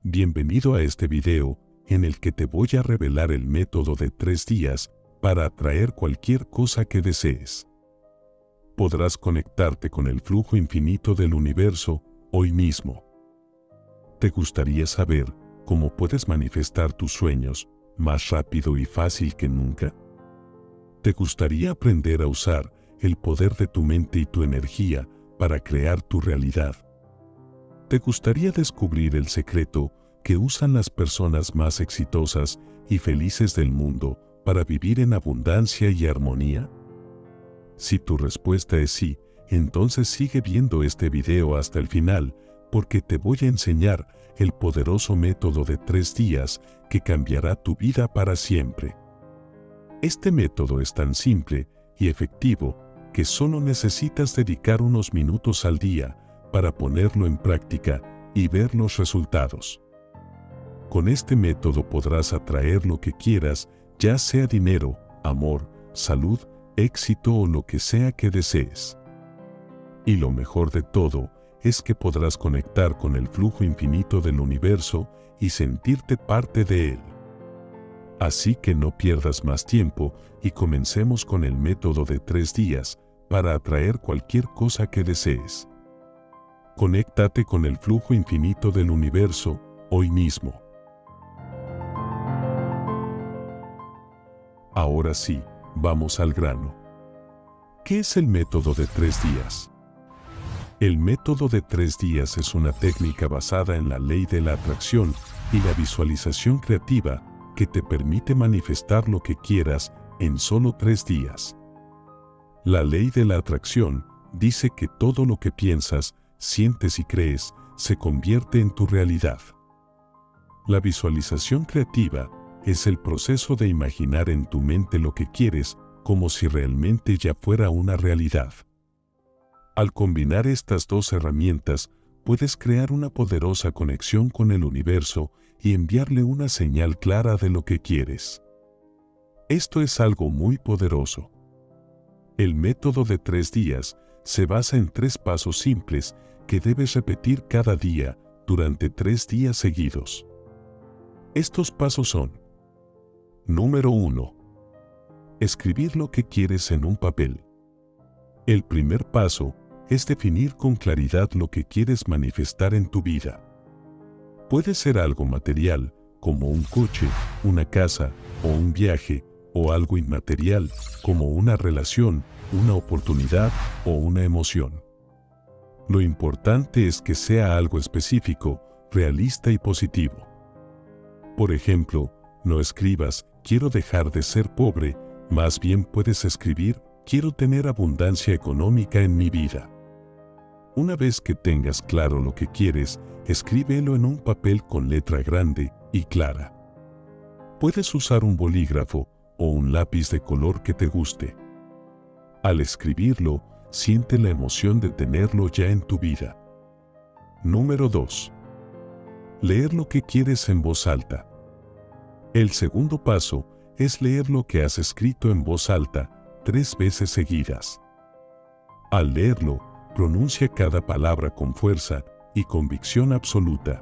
Bienvenido a este video, en el que te voy a revelar el método de 3 días para atraer cualquier cosa que desees. Podrás conectarte con el flujo infinito del universo hoy mismo. ¿Te gustaría saber cómo puedes manifestar tus sueños más rápido y fácil que nunca? ¿Te gustaría aprender a usar el poder de tu mente y tu energía para crear tu realidad? ¿Te gustaría descubrir el secreto que usan las personas más exitosas y felices del mundo para vivir en abundancia y armonía? Si tu respuesta es sí, entonces sigue viendo este video hasta el final, porque te voy a enseñar el poderoso método de 3 días que cambiará tu vida para siempre. Este método es tan simple y efectivo que solo necesitas dedicar unos minutos al día para ponerlo en práctica y ver los resultados. Con este método podrás atraer lo que quieras, ya sea dinero, amor, salud, éxito o lo que sea que desees. Y lo mejor de todo es que podrás conectar con el flujo infinito del universo y sentirte parte de él. Así que no pierdas más tiempo y comencemos con el método de 3 días para atraer cualquier cosa que desees. Conéctate con el flujo infinito del universo hoy mismo. Ahora sí, vamos al grano. ¿Qué es el método de 3 días? El método de 3 días es una técnica basada en la ley de la atracción y la visualización creativa que te permite manifestar lo que quieras en solo 3 días. La ley de la atracción dice que todo lo que piensas, sientes y crees se convierte en tu realidad. La visualización creativa es el proceso de imaginar en tu mente lo que quieres como si realmente ya fuera una realidad. Al combinar estas dos herramientas, puedes crear una poderosa conexión con el universo y enviarle una señal clara de lo que quieres. Esto es algo muy poderoso. El método de 3 días se basa en 3 pasos simples que debes repetir cada día durante 3 días seguidos. Estos pasos son: Número 1. Escribir lo que quieres en un papel. El primer paso es definir con claridad lo que quieres manifestar en tu vida. Puede ser algo material, como un coche, una casa o un viaje, o algo inmaterial, como una relación, una oportunidad o una emoción. Lo importante es que sea algo específico, realista y positivo. Por ejemplo, no escribas "quiero dejar de ser pobre", más bien puedes escribir "quiero tener abundancia económica en mi vida". Una vez que tengas claro lo que quieres, escríbelo en un papel con letra grande y clara. Puedes usar un bolígrafo o un lápiz de color que te guste. Al escribirlo, siente la emoción de tenerlo ya en tu vida. Número 2. Leer lo que quieres en voz alta. El segundo paso es leer lo que has escrito en voz alta 3 veces seguidas. Al leerlo, pronuncia cada palabra con fuerza y convicción absoluta.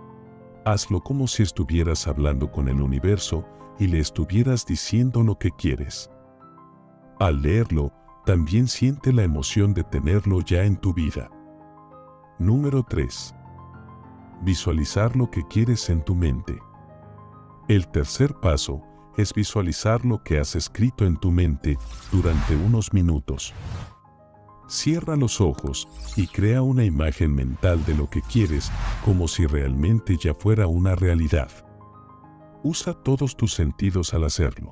Hazlo como si estuvieras hablando con el universo y le estuvieras diciendo lo que quieres. Al leerlo, también siente la emoción de tenerlo ya en tu vida. Número 3. Visualizar lo que quieres en tu mente. El tercer paso es visualizar lo que has escrito en tu mente durante unos minutos. Cierra los ojos y crea una imagen mental de lo que quieres como si realmente ya fuera una realidad. Usa todos tus sentidos al hacerlo.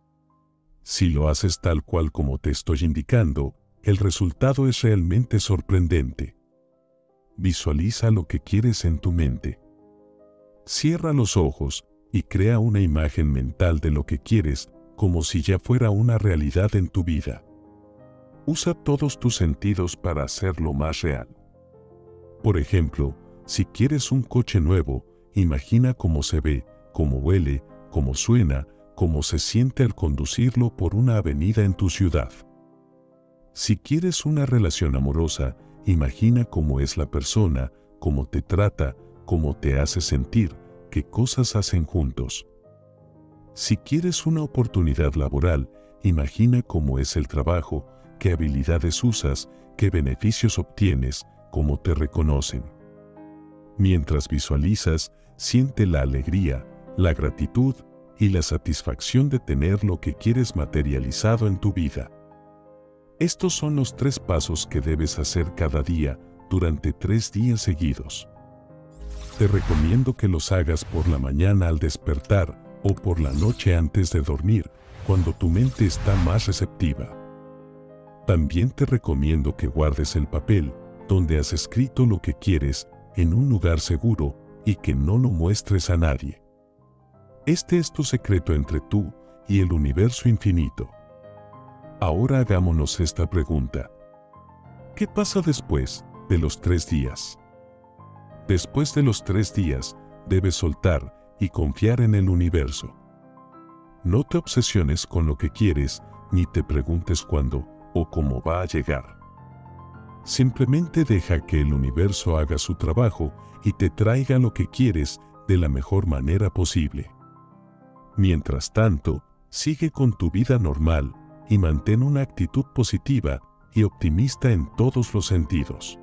Si lo haces tal cual como te estoy indicando, el resultado es realmente sorprendente. Visualiza lo que quieres en tu mente. Cierra los ojos y crea una imagen mental de lo que quieres como si ya fuera una realidad en tu vida. Usa todos tus sentidos para hacerlo más real. Por ejemplo, si quieres un coche nuevo, imagina cómo se ve, cómo huele, cómo suena, cómo se siente al conducirlo por una avenida en tu ciudad. Si quieres una relación amorosa, imagina cómo es la persona, cómo te trata, cómo te hace sentir, qué cosas hacen juntos. Si quieres una oportunidad laboral, imagina cómo es el trabajo, qué habilidades usas, qué beneficios obtienes, cómo te reconocen. Mientras visualizas, siente la alegría, la gratitud y la satisfacción de tener lo que quieres materializado en tu vida. Estos son los 3 pasos que debes hacer cada día durante 3 días seguidos. Te recomiendo que los hagas por la mañana al despertar o por la noche antes de dormir, cuando tu mente está más receptiva. También te recomiendo que guardes el papel donde has escrito lo que quieres en un lugar seguro y que no lo muestres a nadie. Este es tu secreto entre tú y el universo infinito. Ahora hagámonos esta pregunta. ¿Qué pasa después de los 3 días? Después de los 3 días, debes soltar y confiar en el universo. No te obsesiones con lo que quieres, ni te preguntes cuándo o cómo va a llegar. Simplemente deja que el universo haga su trabajo y te traiga lo que quieres de la mejor manera posible. Mientras tanto, sigue con tu vida normal y mantén una actitud positiva y optimista en todos los sentidos.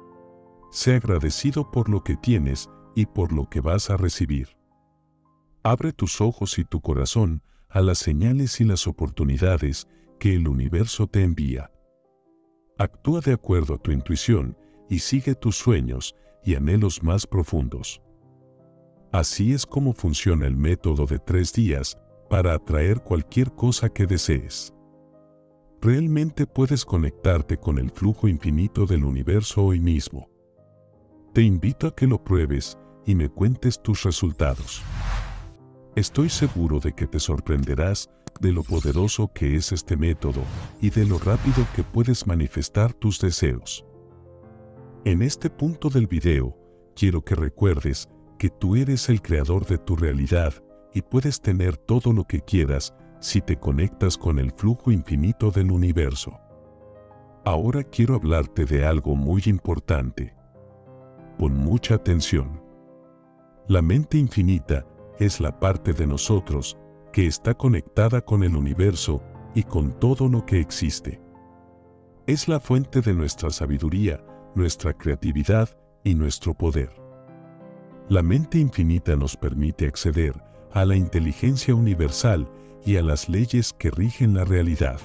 Sé agradecido por lo que tienes y por lo que vas a recibir. Abre tus ojos y tu corazón a las señales y las oportunidades que el universo te envía. Actúa de acuerdo a tu intuición y sigue tus sueños y anhelos más profundos. Así es como funciona el método de 3 días para atraer cualquier cosa que desees. Realmente puedes conectarte con el flujo infinito del universo hoy mismo. Te invito a que lo pruebes y me cuentes tus resultados. Estoy seguro de que te sorprenderás de lo poderoso que es este método y de lo rápido que puedes manifestar tus deseos. En este punto del video, quiero que recuerdes que tú eres el creador de tu realidad y puedes tener todo lo que quieras si te conectas con el flujo infinito del universo. Ahora quiero hablarte de algo muy importante. Pon mucha atención. La mente infinita es la parte de nosotros que está conectada con el universo y con todo lo que existe. Es la fuente de nuestra sabiduría, nuestra creatividad y nuestro poder. La mente infinita nos permite acceder a la inteligencia universal y a las leyes que rigen la realidad.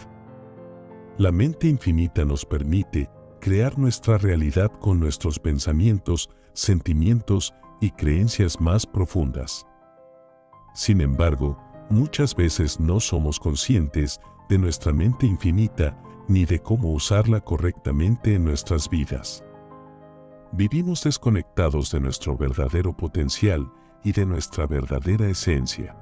La mente infinita nos permite crear nuestra realidad con nuestros pensamientos, sentimientos y creencias más profundas. Sin embargo, muchas veces no somos conscientes de nuestra mente infinita ni de cómo usarla correctamente en nuestras vidas. Vivimos desconectados de nuestro verdadero potencial y de nuestra verdadera esencia.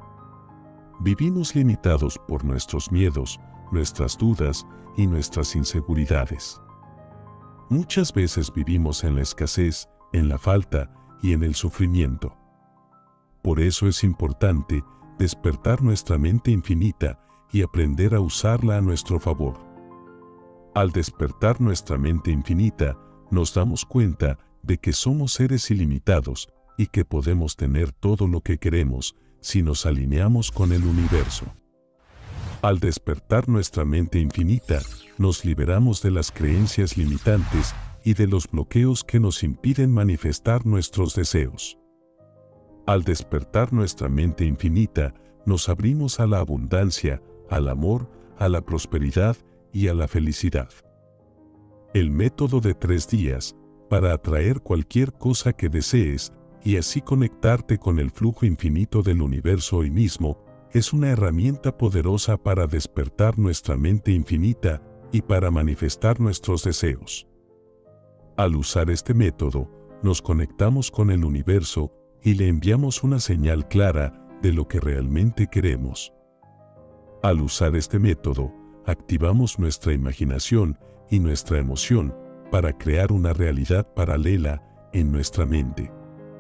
Vivimos limitados por nuestros miedos, nuestras dudas y nuestras inseguridades. Muchas veces vivimos en la escasez, en la falta y en el sufrimiento. Por eso es importante despertar nuestra mente infinita y aprender a usarla a nuestro favor. Al despertar nuestra mente infinita, nos damos cuenta de que somos seres ilimitados y que podemos tener todo lo que queremos si nos alineamos con el universo. Al despertar nuestra mente infinita, nos liberamos de las creencias limitantes y de los bloqueos que nos impiden manifestar nuestros deseos. Al despertar nuestra mente infinita, nos abrimos a la abundancia, al amor, a la prosperidad y a la felicidad. El método de 3 días, para atraer cualquier cosa que desees y así conectarte con el flujo infinito del universo hoy mismo, es una herramienta poderosa para despertar nuestra mente infinita y para manifestar nuestros deseos. Al usar este método, nos conectamos con el universo y le enviamos una señal clara de lo que realmente queremos. Al usar este método, activamos nuestra imaginación y nuestra emoción para crear una realidad paralela en nuestra mente.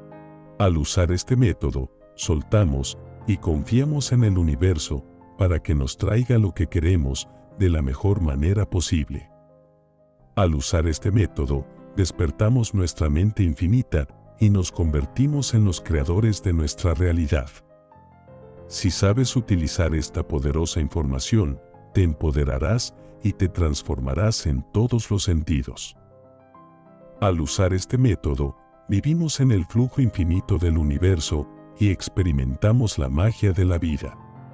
Al usar este método, soltamos y confiamos en el universo para que nos traiga lo que queremos de la mejor manera posible. Al usar este método, despertamos nuestra mente infinita y nos convertimos en los creadores de nuestra realidad. Si sabes utilizar esta poderosa información, te empoderarás y te transformarás en todos los sentidos. Al usar este método, vivimos en el flujo infinito del universo y experimentamos la magia de la vida.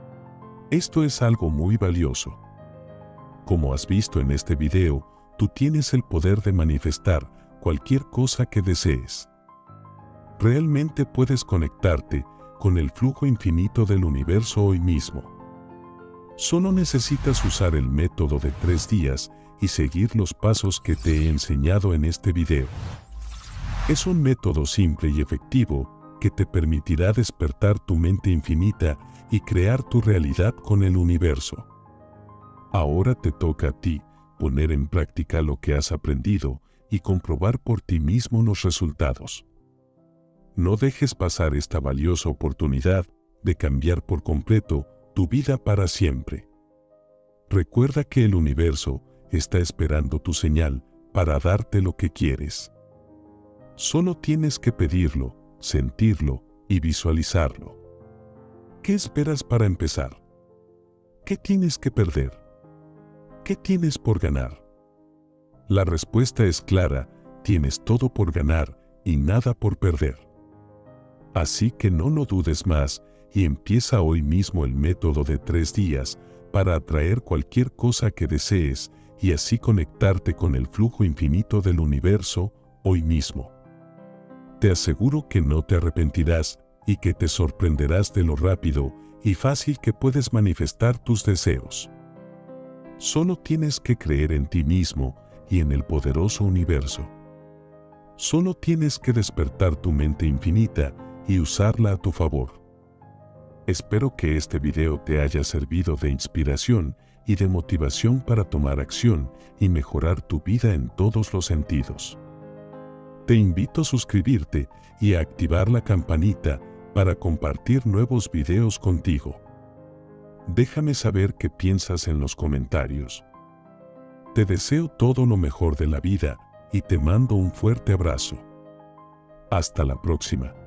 Esto es algo muy valioso. Como has visto en este video, tú tienes el poder de manifestar cualquier cosa que desees. Realmente puedes conectarte con el flujo infinito del universo hoy mismo. Solo necesitas usar el método de 3 días y seguir los pasos que te he enseñado en este video. Es un método simple y efectivo que te permitirá despertar tu mente infinita y crear tu realidad con el universo. Ahora te toca a ti poner en práctica lo que has aprendido y comprobar por ti mismo los resultados. No dejes pasar esta valiosa oportunidad de cambiar por completo tu vida para siempre. Recuerda que el universo está esperando tu señal para darte lo que quieres. Solo tienes que pedirlo, sentirlo y visualizarlo. ¿Qué esperas para empezar? ¿Qué tienes que perder? ¿Qué tienes por ganar? La respuesta es clara: tienes todo por ganar y nada por perder. Así que no lo dudes más y empieza hoy mismo el método de 3 días para atraer cualquier cosa que desees y así conectarte con el flujo infinito del universo hoy mismo. Te aseguro que no te arrepentirás y que te sorprenderás de lo rápido y fácil que puedes manifestar tus deseos. Solo tienes que creer en ti mismo y en el poderoso universo. Solo tienes que despertar tu mente infinita y usarla a tu favor. Espero que este video te haya servido de inspiración y de motivación para tomar acción y mejorar tu vida en todos los sentidos. Te invito a suscribirte y a activar la campanita para compartir nuevos videos contigo. Déjame saber qué piensas en los comentarios. Te deseo todo lo mejor de la vida y te mando un fuerte abrazo. Hasta la próxima.